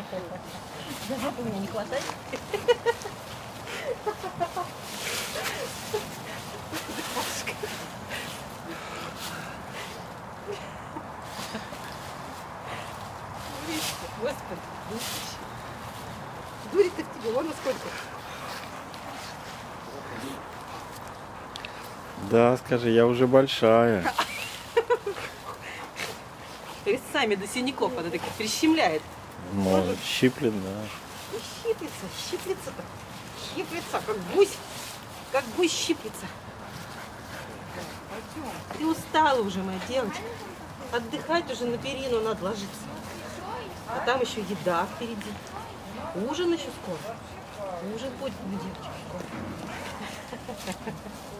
Газеты у меня не хватает. Господи, дури-то в тебе, вон насколько. Да, скажи, я уже большая. Сами до синяков она таких прищемляет. Может, щиплет, да. И щиплется-то. Щиплется, как гусь щиплется. Ты устала уже, моя девочка. Отдыхать уже на перину надо ложиться. А там еще еда впереди. Ужин еще скоро. Ужин будет, девочка, скоро.